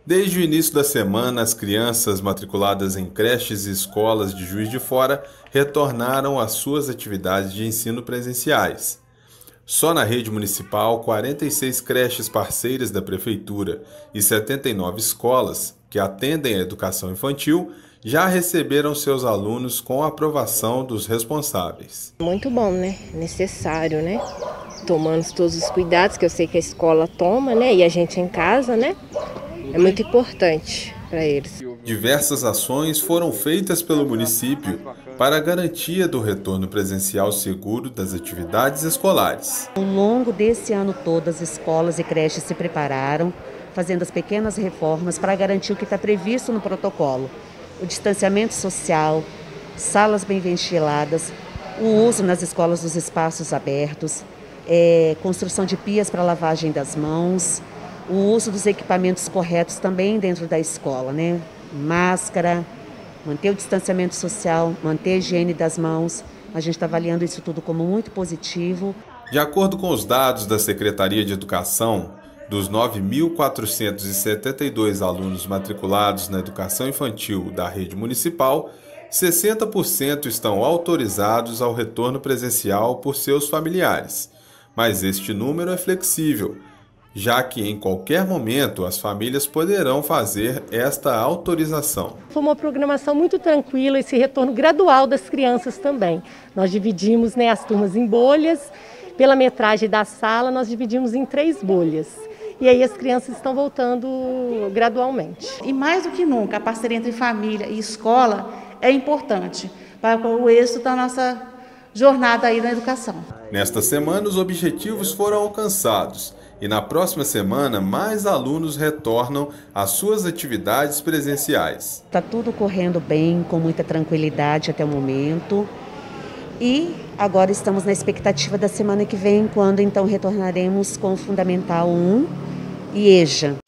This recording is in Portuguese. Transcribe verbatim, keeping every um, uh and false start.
Desde o início da semana, as crianças matriculadas em creches e escolas de Juiz de Fora retornaram às suas atividades de ensino presenciais. Só na rede municipal, quarenta e seis creches parceiras da Prefeitura e setenta e nove escolas que atendem a educação infantil já receberam seus alunos com a aprovação dos responsáveis. Muito bom, né? Necessário, né? Tomando todos os cuidados que eu sei que a escola toma, né? E a gente em casa, né? É muito importante para eles. Diversas ações foram feitas pelo município para a garantia do retorno presencial seguro das atividades escolares. Ao longo desse ano todo, as escolas e creches se prepararam, fazendo as pequenas reformas para garantir o que está previsto no protocolo. O distanciamento social, salas bem ventiladas, o uso nas escolas dos espaços abertos, é, construção de pias para lavagem das mãos, o uso dos equipamentos corretos também dentro da escola, né? Máscara, manter o distanciamento social, manter a higiene das mãos. A gente está avaliando isso tudo como muito positivo. De acordo com os dados da Secretaria de Educação, dos nove mil quatrocentos e setenta e dois alunos matriculados na educação infantil da rede municipal, sessenta por cento estão autorizados ao retorno presencial por seus familiares. Mas este número é flexível, já que em qualquer momento as famílias poderão fazer esta autorização. Foi uma programação muito tranquila, esse retorno gradual das crianças também. Nós dividimos, né, as turmas em bolhas, pela metragem da sala nós dividimos em três bolhas. E aí as crianças estão voltando gradualmente. E mais do que nunca, a parceria entre família e escola é importante para o êxito da nossa jornada aí na educação. Nesta semana, os objetivos foram alcançados e na próxima semana, mais alunos retornam às suas atividades presenciais. Está tudo correndo bem, com muita tranquilidade até o momento. E agora estamos na expectativa da semana que vem, quando então retornaremos com o Fundamental um e EJA.